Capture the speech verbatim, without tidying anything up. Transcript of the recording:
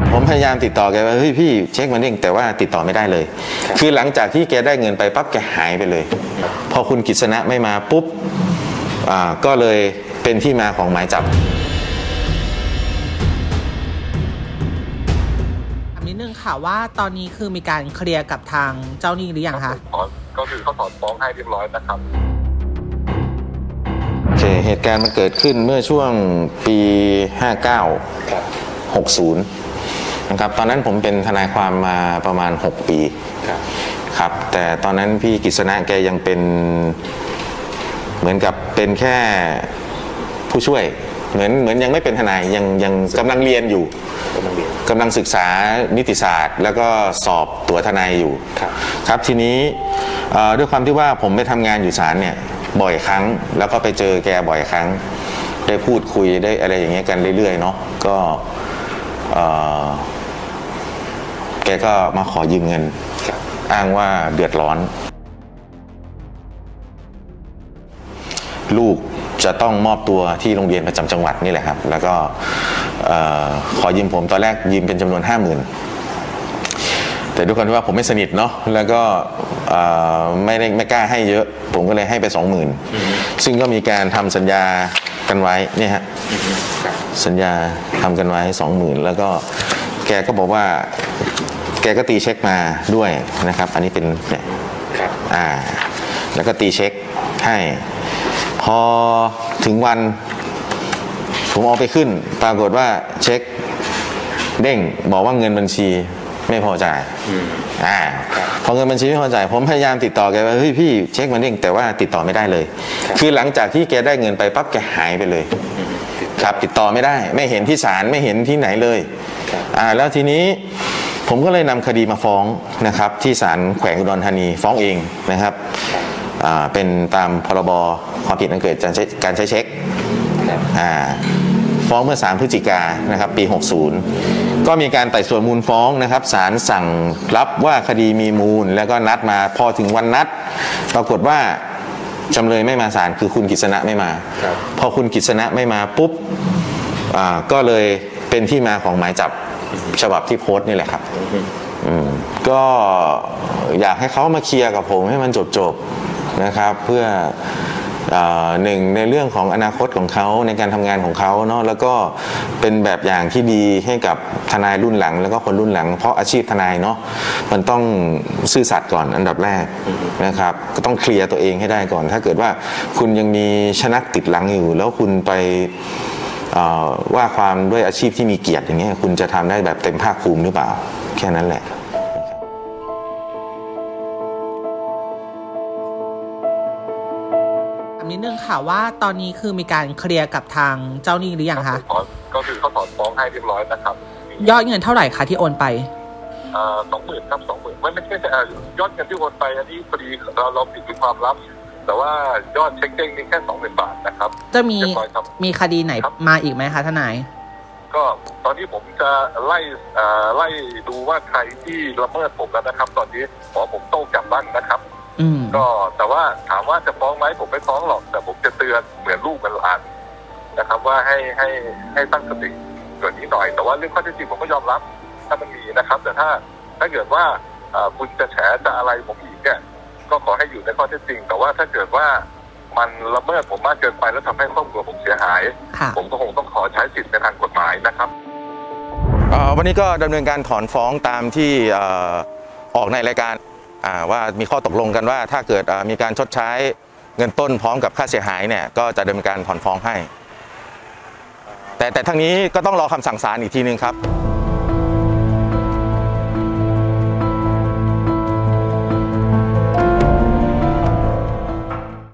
ผมพยายามติดต่อแกว่าเฮ้ยพี่เช็คมันเด้งแต่ว่าติดต่อไม่ได้เลยคือหลังจากที่แกได้เงินไปปั๊บแกหายไปเลยพอคุณกฤษณะไม่มาปุ๊บอ่าก็เลยเป็นที่มาของหมายจับนิดนึงค่ะว่าตอนนี้คือมีการเคลียร์กับทางเจ้าหนี้หรือยังคะก็คือเขาถอนฟ้องให้เรียบร้อยนะครับโอเคเหตุการณ์มันเกิดขึ้นเมื่อช่วงปีห้าเก้า หกสิบนะครับตอนนั้นผมเป็นทนายความมาประมาณหกปีครับแต่ตอนนั้นพี่กฤษณะแกยังเป็นเหมือนกับเป็นแค่ผู้ช่วยเหมือนเหมือนยังไม่เป็นทนายยังยังกำลังเรียนอยู่กำลังศึกษานิติศาสตร์แล้วก็สอบตัวทนายอยู่ครับทีนี้ด้วยความที่ว่าผมไปทำงานอยู่ศาลเนี่ยบ่อยครั้งแล้วก็ไปเจอแกบ่อยครั้งได้พูดคุยได้อะไรอย่างเงี้ยกันเรื่อยๆเนาะก็แกก็มาขอยืมเงินอ้างว่าเดือดร้อนลูกจะต้องมอบตัวที่โรงเรียนประจำจังหวัดนี่แหละครับแล้วก็ขอยืมผมตอนแรกยืมเป็นจำนวนห้าหมื่นแต่ด้วยความที่ว่าผมไม่สนิทเนาะแล้วก็ไม่ได้ไม่กล้าให้เยอะผมก็เลยให้ไปสองหมื่นซึ่งก็มีการทำสัญญากันไว้เนี่ยฮะสัญญาทำกันไว้สองหมื่นแล้วก็แกก็บอกว่าแกก็ตีเช็คมาด้วยนะครับอันนี้เป็นเนี่ยอ่าแล้วก็ตีเช็คให้พอถึงวันผมเอาไปขึ้นปรากฏว่าเช็คเด้งบอกว่าเงินบัญชีไม่พอจ่ายอ่าพอเงินบัญชีไม่พอจ่ายผมพยายามติดต่อแกว่าเฮ้ยพี่เช็คมันเด้งแต่ว่าติดต่อไม่ได้เลยคือหลังจากที่แกได้เงินไปปั๊บแกหายไปเลยครับติดต่อไม่ได้ไม่เห็นที่ศาลไม่เห็นที่ไหนเลยอ่าแล้วทีนี้ผมก็เลยนำคดีมาฟ้องนะครับที่ศาลแขวงอุดรธานีฟ้องเองนะครับอ่าเป็นตามพรบความผิดอันเกิดจากการใช้เช็คอ่าฟ้องเมื่อสามพฤศจิกายนนะครับปีหกสิบก็มีการไต่สวนมูลฟ้องนะครับศาลสั่งรับว่าคดีมีมูลแล้วก็นัดมาพอถึงวันนัดปรากฏว่าจำเลยไม่มาศาลคือคุณกฤษณะไม่มาพอคุณกฤษณะไม่มาปุ๊บอ่าก็เลยเป็นที่มาของหมายจับฉบับที่โพสต์นี่แหละครับอืมก็อยากให้เขามาเคลียร์กับผมให้มันจบๆนะครับเพื่อหนึ่งในเรื่องของอนาคตของเขาในการทำงานของเขาเนาะแล้วก็เป็นแบบอย่างที่ดีให้กับทนายรุ่นหลังแล้วก็คนรุ่นหลังเพราะอาชีพทนายเนาะมันต้องซื่อสัตย์ก่อนอันดับแรกนะครับก็ต้องเคลียร์ตัวเองให้ได้ก่อนถ้าเกิดว่าคุณยังมีชนักติดหลังอยู่แล้วคุณไปว่าความด้วยอาชีพที่มีเกียรติอย่างเงี้ยคุณจะทำได้แบบเต็มภาคภูมิหรือเปล่าแค่นั้นแหละนิดนึงค่ะว่าตอนนี้คือมีการเคลียร์กับทางเจ้าหนี้หรือยังคะก็คือเขาถอนฟ้องให้เรียบร้อยนะครับยอดเงินเท่าไหร่คะที่โอนไปสองหมื่นครับสองหมื่นไม่ไม่ใช่ยอดเงินที่โอนไปอันนี้พอดีเราเราปิดเป็นความลับแต่ว่ายอดเช็คเด้งนี่แค่สองหมื่นบาทนะครับจะมีมีคดีไหนมาอีกไหมคะทนายก็ตอนนี้ผมจะไล่ไล่ดูว่าใครที่ละเมิดผมแล้วนะครับตอนนี้ขอผมโต้กลับบ้างนะครับก็แต่ว่าถามว่าจะฟ้องไหมผมไม่ฟ้องหรอกแต่ผมจะเตือนเหมือนลูกเหมือนหลานนะครับว่าให้ให้ให้ตั้งสติส่วนนี้หน่อยแต่ว่าเรื่องข้อเท็จจริงผมก็ยอมรับถ้ามันมีนะครับแต่ถ้าถ้าเกิดว่าคุณจะแฉจะอะไรผมอีกเนี่ยก็ขอให้อยู่ในข้อเท็จจริงแต่ว่าถ้าเกิดว่ามันละเมิดผมมากเกินไปแล้วทำให้ครอบครัวผมเสียหายผมก็คงต้องขอใช้สิทธิ์ในทางกฎหมายนะครับวันนี้ก็ดำเนินการถอนฟ้องตามที่ออกในรายการว่ามีข้อตกลงกันว่าถ้าเกิดมีการชดใช้เงินต้นพร้อมกับค่าเสียหายเนี่ยก็จะดำเนินการถอนฟ้องให้แต่แต่ทั้งนี้ก็ต้องรอคำสั่งศาลอีกทีนึงครับ